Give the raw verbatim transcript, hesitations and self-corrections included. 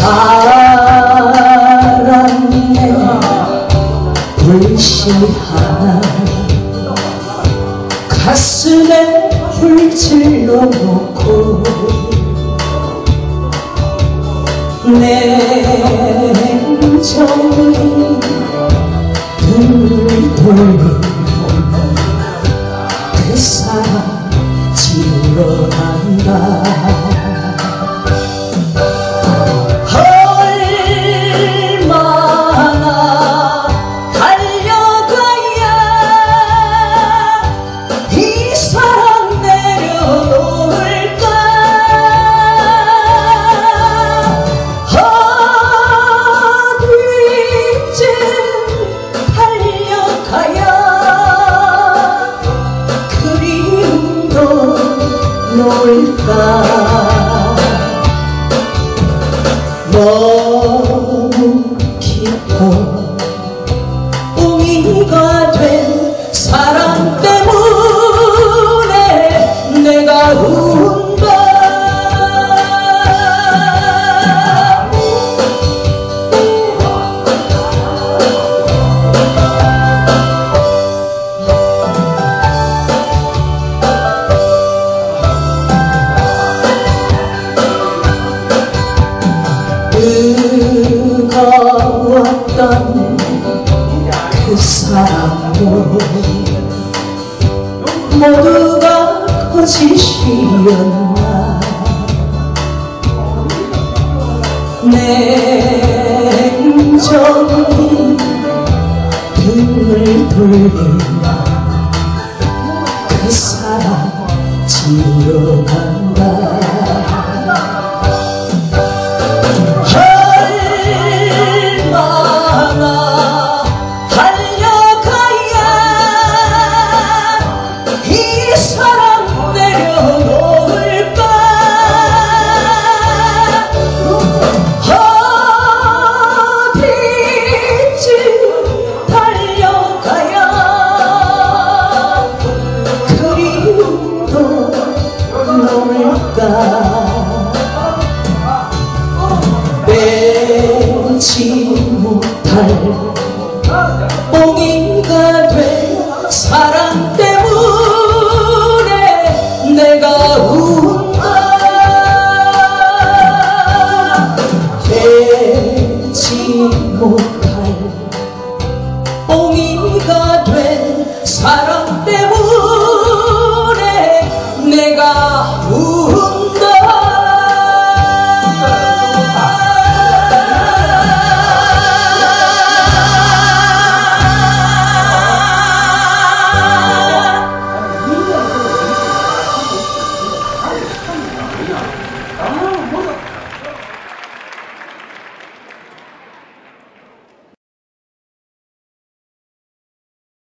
사랑에 불씨하나 가슴에 불질러 놓고 냉정히 등을 돌린 그 사람 지우러 간다. 얼마나 달려가야 이 사람 내려놓을까. 어디쯤 달려가야 그리움도 놓을까. 너무 깊어 웅이가 된 사랑 때문에 내가 운다. 뜨거웠던 그 사랑도 모두가 거짓이었나. 냉정히 등을 돌린 그 사랑 지우러 간다. 빼지 못할 뽕이가 된 사랑